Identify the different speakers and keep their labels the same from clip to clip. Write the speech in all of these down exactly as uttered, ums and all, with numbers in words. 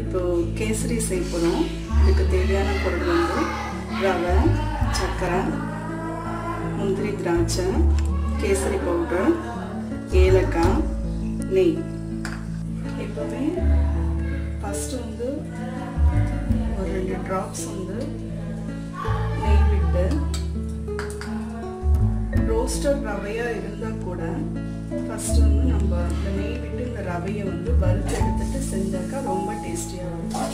Speaker 1: இப்போ கேசரி செய்ய போகிறோம். இதுக்கு தேவையான பொருள் வந்து ரவை, சர்க்கரை, முந்திரி, திராட்சை, கேசரி பவுடர், ஏலக்காய், நெய். எப்போவுமே ஃபஸ்ட்டு வந்து ஒரு ரெண்டு ட்ராப்ஸ் வந்து நெய் விட்டு, ரோஸ்டர் ரவையாக இருந்தால் கூட ஃபஸ்ட்டு வந்து நம்ம இந்த நெய் விட்டு இந்த ரவையை வந்து வறுத்து எடுத்துட்டு செஞ்சாக்கா ரொம்ப டேஸ்டியாக இருக்கும்.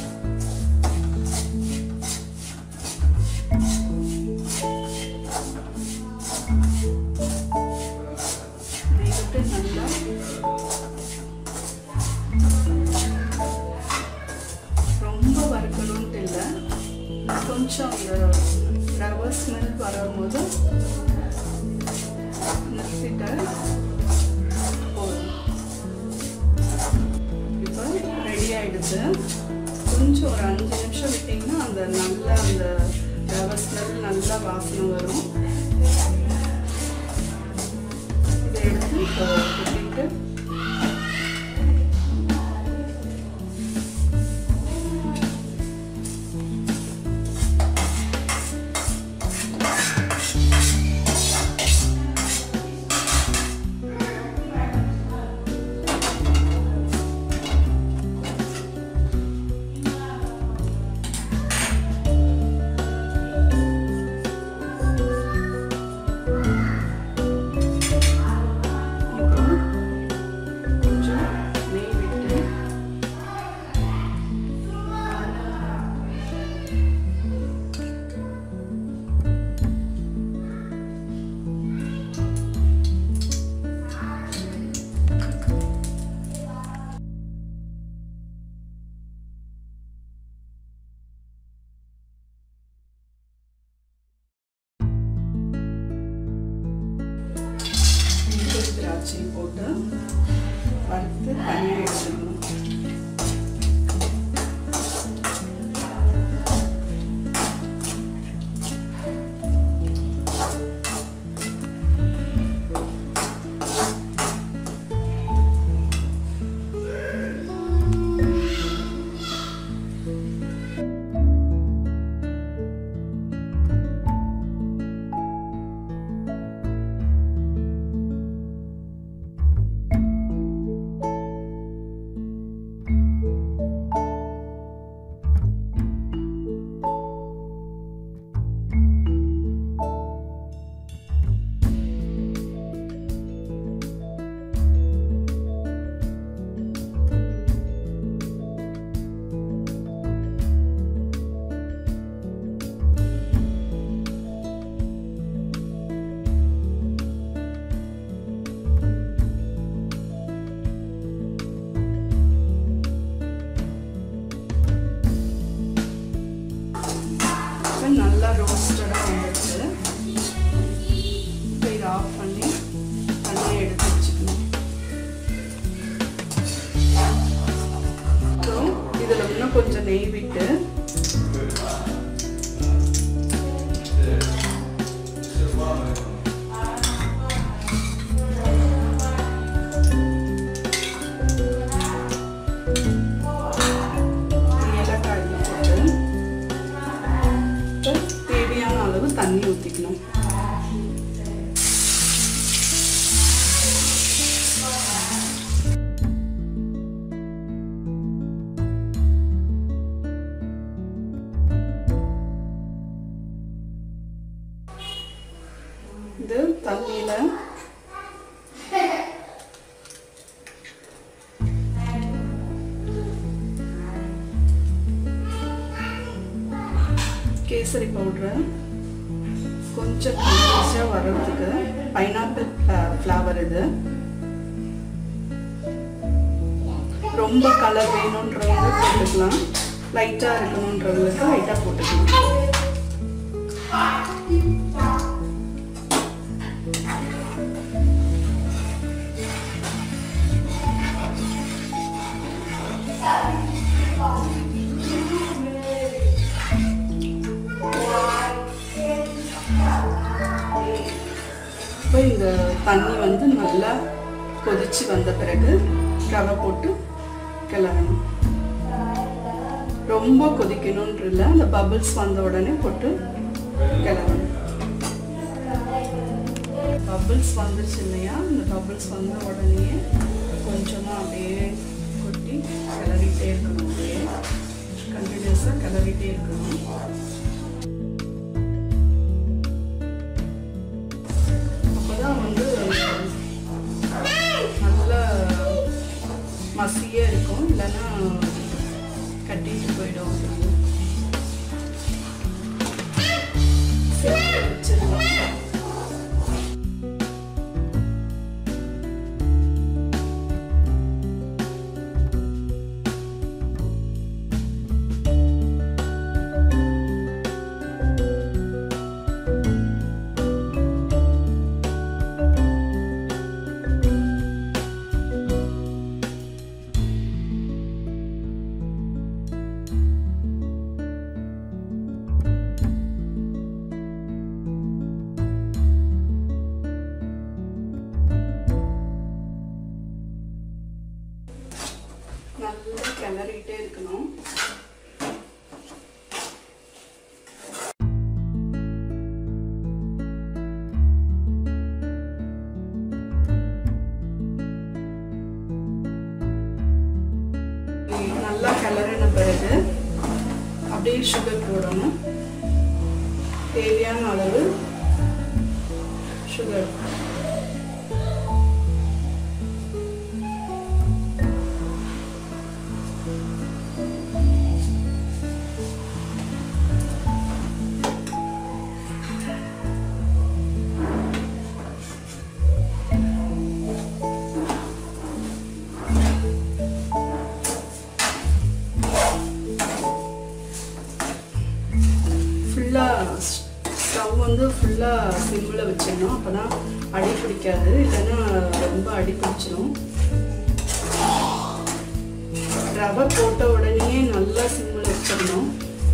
Speaker 1: நெய் விட்டு நல்லா ரொம்ப வறுக்கணும்ட்டு இல்லை, கொஞ்சம் அந்த ரவை ஸ்மெல் வரும்போது நிறுத்திட்டு போதும். இப்போ ரெடி ஆகிடுச்சு. கொஞ்சம் ஒரு அஞ்சு நிமிஷம் விட்டிங்கன்னா அந்த நல்லா அந்த ரவை ஸ்மெல் நல்லா வாசனை வரும். இதை எடுத்து இப்போ கொட்டிட்டு திராட்சை போட்டு வறுத்து தனியாக எடுத்துக்கணும். நல்லா ரோஸ்டடாக வந்துடுச்சு. இப்போ இதை ஆஃப் பண்ணி தண்ணியை எடுத்து வச்சுக்கணும். அப்புறம் இதில் இன்னும் கொஞ்சம் நெய் விட்டு தண்ணி ஊற்றிக்கணும். இது தண்ணியில் கேசரி பவுடர் கொஞ்சம் கலர்ஸாக வர்றதுக்கு பைனாப்பிள் ஃப்ளவர், இது ரொம்ப கலர் வேணுன்றவங்க போட்டுக்கலாம், லைட்டாக இருக்கணுன்றவங்களுக்கு லைட்டாக போட்டுக்கலாம். இப்போ இந்த தண்ணி வந்து நல்லா கொதிச்சு வந்த பிறகு ரவை போட்டு கிளறணும். ரொம்ப கொதிக்கணும்ன்ற இல்லை, அந்த பபிள்ஸ் வந்த உடனே போட்டு கிளறணும். பபிள்ஸ் வந்துருச்சு இல்லையா, இந்த பபிள்ஸ் வந்த உடனே கொஞ்சமாக அப்படியே கொட்டி கிளறிட்டே இருக்கணும். அப்படியே கண்டினியூஸாக கிளறிட்டே இருக்கணும். அப்போதான் வந்து நல்லா மசியாக இருக்கும், இல்லைன்னா கட்டிட்டு போயிடும். வச்சிடலாம். நல்லா கிளறிட்டே இருக்கணும். நல்லா கிளறின பிறகு அப்படியே சுகர் போடணும். தேவையான அளவு சுகர். ஸ்டவ் வந்து ஃபுல்லாக சிம்மில் வச்சிடணும். அப்போ தான் அடி பிடிக்காது, இல்லைன்னா ரொம்ப அடி பிடிச்சிடும். ரவை போட்ட உடனே நல்லா சிம்மில் வச்சிடணும்.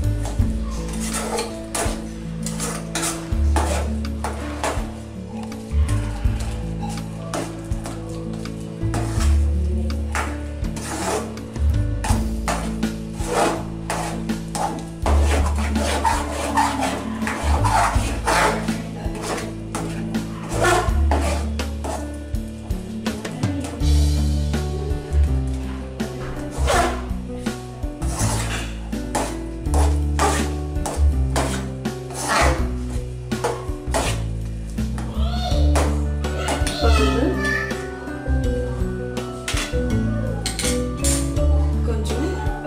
Speaker 1: கொஞ்சம்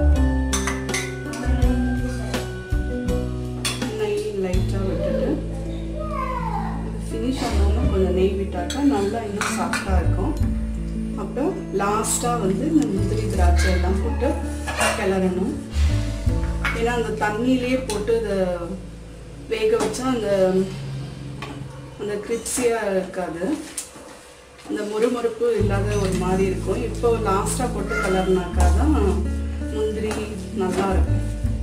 Speaker 1: நெய் லைட்டாக விட்டுட்டு ஃபினிஷ் ஆனாலும் கொஞ்சம் நெய் விட்டாக்கா நல்லா இன்னும் சாஃப்டாக இருக்கும். அப்புறம் லாஸ்ட்டாக வந்து இந்த முந்திரி திராட்சை எல்லாம் போட்டு கிளறணும். ஏன்னா அந்த தண்ணியிலே போட்டு இதை வேக வச்சா அந்த அந்த கிரிப்ஸியாக இருக்காது, அந்த முறுமுறுப்பு இல்லாத ஒரு மாதிரி இருக்கும். இப்போ லாஸ்ட்டாக போட்டு கலர்னாக்கா தான் முந்திரி நல்லா இருக்கும்.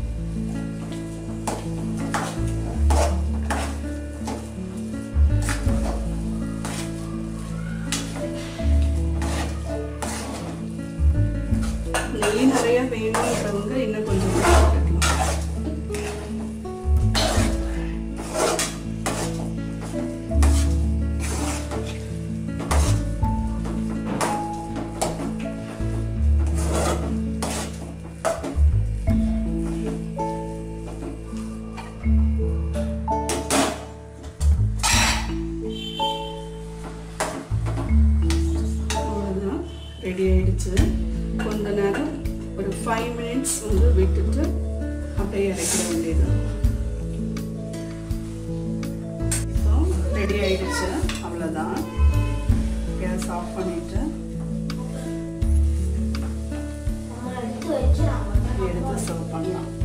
Speaker 1: நெய் நிறைய வேணுன்றவங்க இன்னும் கொஞ்சம் போட்டுக்கலாம். ரெடி ஆயிடுச்சு. கொஞ்ச நேரம் ஒரு ஃபைவ் மினிட்ஸ் வந்து விட்டுட்டு அப்படியே இறக்கிட வேண்டியது. இப்போ ரெடி ஆயிடுச்சு, அவ்வளோதான். கேஸ் ஆஃப் பண்ணிட்டு எடுத்து சர்வ் பண்ணலாம்.